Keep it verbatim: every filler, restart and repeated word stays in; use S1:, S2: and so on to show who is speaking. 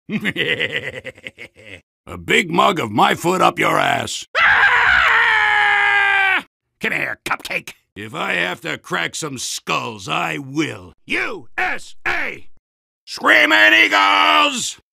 S1: A big mug of my foot up your ass. Come here, cupcake. If I have to crack some skulls, I will. U S A! Screaming Eagles!